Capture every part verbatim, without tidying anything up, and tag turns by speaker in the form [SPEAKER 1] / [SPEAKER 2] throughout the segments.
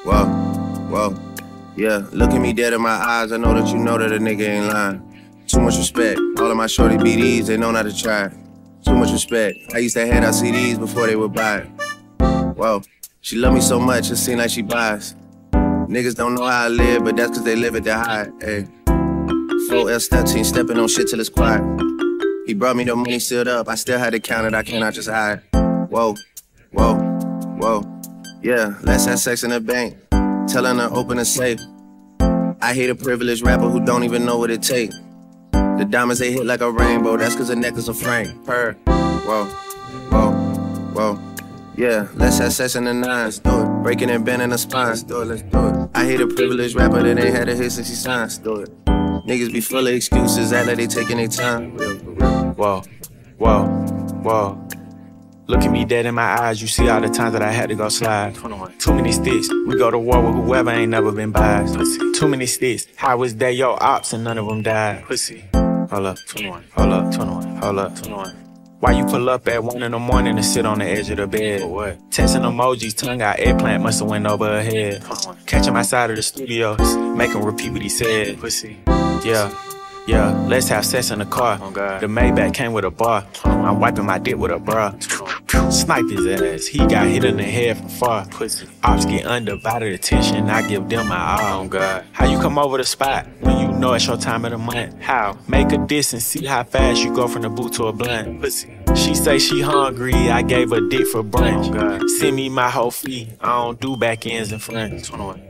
[SPEAKER 1] Whoa, whoa, yeah. Look at me dead in my eyes. I know that you know that a nigga ain't lying. Too much respect. All of my shorty B Ds, they know not to try. Too much respect. I used to hand out C Ds before they would buy it. Whoa, she love me so much, it seem like she buys. Niggas don't know how I live, but that's cause they live it to hide. Ayy. Full L thirteen, stepping on shit till it's quiet. He brought me the money sealed up, I still had to count it, I cannot just hide. Whoa, whoa, whoa. Yeah, let's have sex in the bank. Telling her open a safe. I hate a privileged rapper who don't even know what it takes. The diamonds they hit like a rainbow, that's cause the necklace a frame. Purr. Whoa, whoa, whoa. Yeah, let's have sex in the nines. Do it. Breaking and bending the spine. Let's do it, let's do it. I hate a privileged rapper that ain't had a hit since he signed. Let's do it. Niggas be full of excuses, act like they taking their time.
[SPEAKER 2] Whoa, whoa, whoa. Look at me dead in my eyes, you see all the times that I had to go slide. Too many sticks, we go to war with whoever ain't never been biased. Too many sticks, how was they your ops and none of them died? Pussy. Hold up, twenty-one, hold up, twenty-one, hold up, twenty-one. Why you pull up at one in the morning and sit on the edge of the bed? For what? Texting emojis, tongue out, eggplant musta went over her head. Catch him outside of the studios, make him repeat what he said. Pussy. Yeah. Yeah, let's have sex in the car. Oh God. The Maybach came with a bar. I'm wiping my dick with a bra. Snipe his ass, he got hit in the head from far. Pussy. Ops get undivided attention, I give them my all. Oh God. How you come over the spot when you know it's your time of the month? How? Make a diss and see how fast you go from the boot to a blunt. Pussy. She say she hungry, I gave her dick for brunch. Oh God. Send me my whole fee, I don't do back ends and fronts.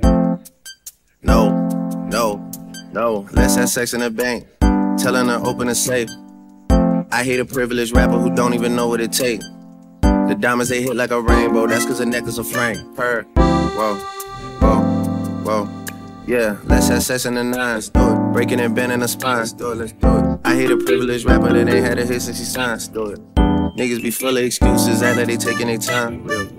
[SPEAKER 1] No, no. No, let's have sex in the bank. Telling her open a safe. I hate a privileged rapper who don't even know what it takes. The diamonds they hit like a rainbow, that's cause the necklace a frame. Purr. Whoa, whoa, whoa. Yeah, let's have sex in the nines. Do it. Breaking and bending the spine. Let's do it, let's do it. I hate a privileged rapper that ain't had a hit since he signed. Do it. Niggas be full of excuses, act like they taking their time. Real.